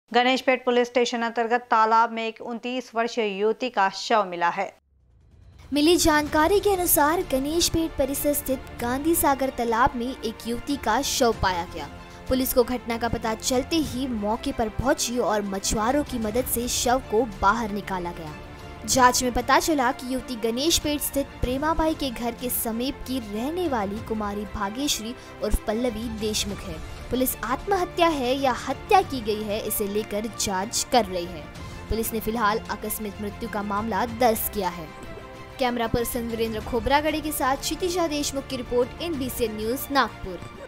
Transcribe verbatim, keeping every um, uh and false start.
Ganeshpeth police station अंतर्गत तालाब में एक उनतीस वर्षीय युवती का शव मिला है। मिली जानकारी के अनुसार गणेशपेट परिसर स्थित गांधी सागर तालाब में एक युवती का शव पाया गया। पुलिस को घटना का पता चलते ही मौके पर पहुंची और मछुआरों की मदद से शव को बाहर निकाला गया। जांच में पता चला कि युवती गणेशपेट स्थित प्रेमाबाई के घर के समीप की रहने वाली कुमारी भाग्यश्री उर्फ पल्लवी देशमुख है। पुलिस आत्महत्या है या हत्या की गई है, इसे लेकर जांच कर रही है। पुलिस ने फिलहाल आकस्मिक मृत्यु का मामला दर्ज किया है। कैमरा पर्सन वीरेंद्र खोबरागढ़े के साथ क्षितिजा देशमुख की रिपोर्ट, एनबीसी न्यूज नागपुर।